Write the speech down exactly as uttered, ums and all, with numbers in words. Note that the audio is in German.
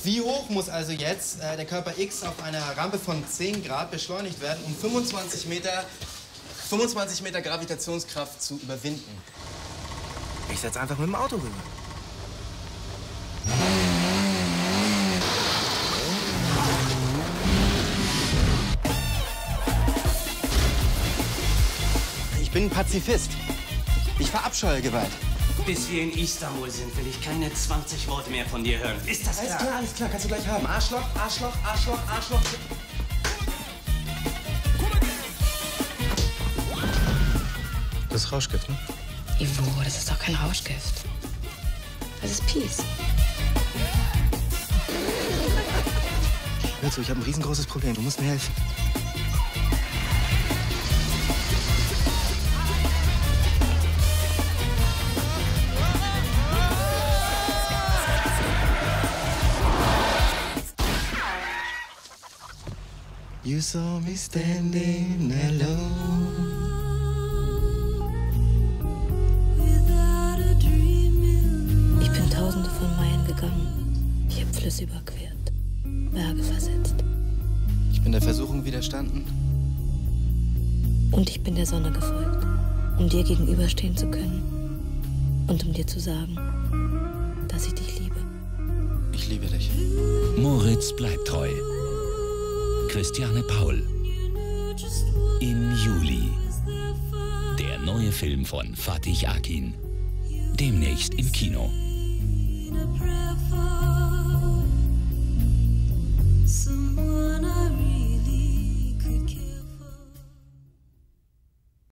Wie hoch muss also jetzt äh, der Körper X auf einer Rampe von zehn Grad beschleunigt werden, um fünfundzwanzig Meter, fünfundzwanzig Meter Gravitationskraft zu überwinden? Ich setze einfach mit dem Auto rüber. Ich bin ein Pazifist. Ich verabscheue Gewalt. Bis wir in Istanbul sind, will ich keine zwanzig Worte mehr von dir hören. Ist das klar? Alles klar, alles klar. Kannst du gleich haben. Arschloch, Arschloch, Arschloch, Arschloch. Das ist Rauschgift, ne? Ivo, das ist doch kein Rauschgift. Das ist Peace. Hör zu, ich habe ein riesengroßes Problem. Du musst mir helfen. You saw me standing alone. Ich bin tausende von Meilen gegangen. Ich habe Flüsse überquert, Berge versetzt. Ich bin der Versuchung widerstanden. Und ich bin der Sonne gefolgt, um dir gegenüberstehen zu können. Und um dir zu sagen, dass ich dich liebe. Ich liebe dich. Moritz Bleibtreu. Christiane Paul. Im Juli. Der neue Film von Fatih Akin. Demnächst im Kino.